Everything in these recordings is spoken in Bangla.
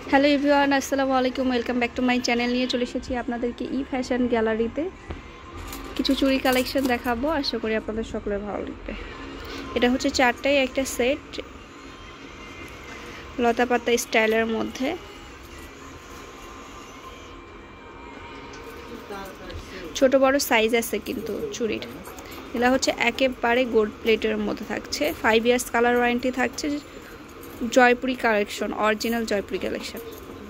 হ্যালো এভরিওয়ান, আসসালামু আলাইকুম। Welcome back to my channel. নিয়ে চলে এসেছি আপনাদেরকে ই ফ্যাশন গ্যালারিতে কিছু চুড়ি কালেকশন দেখাবো। আশা করি আপনাদের সকলের ভালো লাগবে। এটা হচ্ছে চারটাই একটা সেট, লতা পাতা স্টাইলের মধ্যে। ছোট বড় সাইজ আছে কিন্তু চুড়ির। এগুলো হচ্ছে একেবারে গোল্ড প্লেটের মধ্যে থাকছে। 5 ইয়ার্স কালার ওয়ারেন্টি থাকছে। Jaipuri collection, original Jaipuri collection.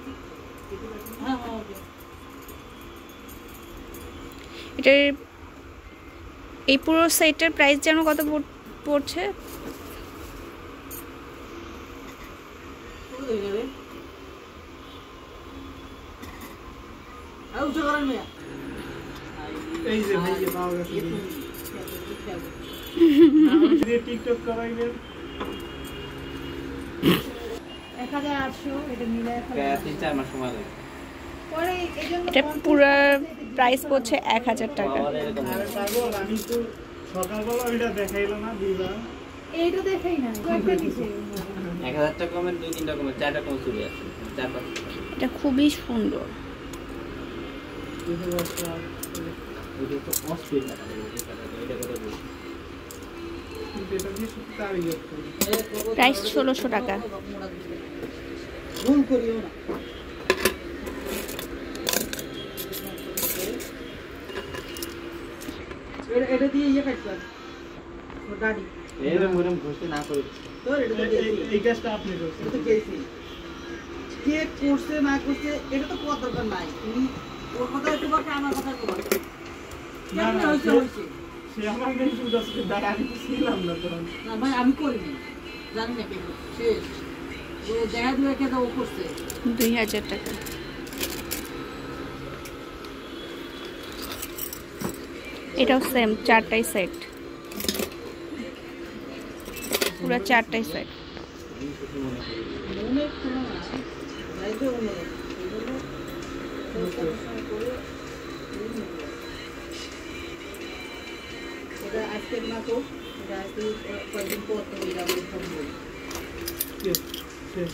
এটার এই পুরো সেটের প্রাইস যেন কত পড়ছে? টিকটক করাইবেন 1800 এটা মিলে 3-4 মাস সময় লাগে। পরে এইজন্য এটা পুরো প্রাইস পড়ছে 1000 টাকা। আমি তো সকালবেলা ওইটা দেখাইলো না দিবা, এইটা দেখাই না কয়েকটা দিছে 1000 টাকা কমেন, 2-3 টাকা কমেন, 4 টাকা কম চলে আসে, 4-5 এটা খুবই সুন্দর। ওইটা তো অস্থির টাকা এটা করে বলি। এটা দিয়ে শুধু তারই প্রাইস 1600 টাকা। ভুল করিও না। এটা দিয়ে ইয়ে কাটলাম দাড়ি এরকম ঘষতে না করে তো এটা তো এই কাজটা আপনি করছেন। এটা তো কেসি কে করছে না করছে এটা তো কোয়া দরকার নাই। তুমি ওর কথা একটু বলতে আমার কথা একটু বল। না, কেমন না, হইছে হইছে সে আমার নেই শুধু আজকে দাঁড়া, আমি তো ছিলাম না তখন। না ভাই আমি করিনি, জানি না কে শেষ ও দেখা দিয়ে কে তো ও করছে 2000 টাকা। এটাও সেম, চারটাই সেট, পুরো চারটাই সেট। মনে কোনো না যাইতে মনে এটা আজকে না তো এটা আজকে কয়েকদিন পর তো এটা আমি বলবো। Yes, yes.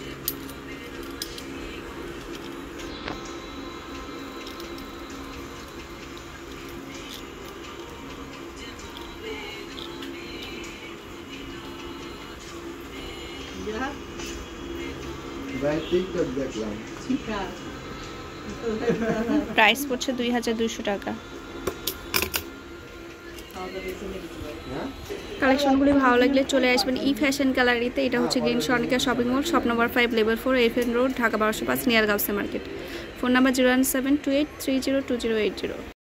ভাই টিকটক দেখলাম। ঠিক আছে প্রাইস পড়ছে 2200 টাকা। হ্যাঁ, কালেকশনগুলি ভালো লাগলে চলে আসবেন ই ফ্যাশন গ্যালারিতে। এটা হচ্ছে green Sonika shopping mall, shop number 5, level 4, FN road, Dhaka 1205, near গাউসে মার্কেট। Phone number 01728302080।